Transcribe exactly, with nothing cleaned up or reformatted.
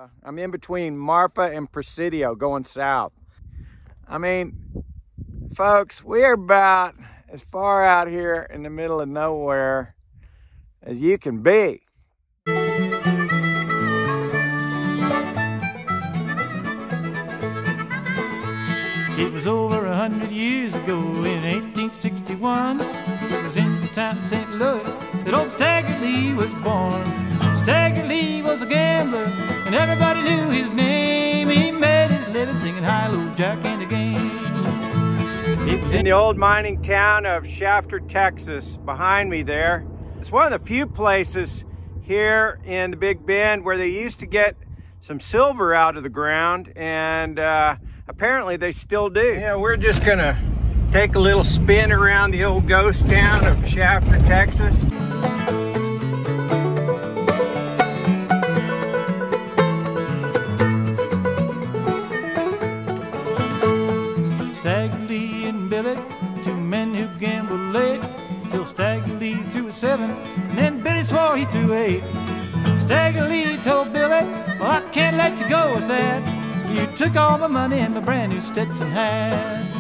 Uh, I'm in between Marfa and Presidio going south. I mean, folks, we are about as far out here in the middle of nowhere as you can be. It was over a hundred years ago in eighteen sixty-one. It was in the town of Saint Louis that old Stagger Lee was born. Stagger Lee was a gambler and everybody knew his name. He made his living singing High-Low Jack and the game. It was in the old mining town of Shafter, Texas, behind me there. It's one of the few places here in the Big Bend where they used to get some silver out of the ground, and uh, apparently they still do. Yeah, we're just gonna take a little spin around the old ghost town of Shafter, Texas. Stagger Lee and Billy, two men who gambled late, till Stagger Lee threw a seven, and then Billy swore he threw eight. Stagger Lee told Billy, well, I can't let you go with that. You took all my money and my brand new Stetson hat.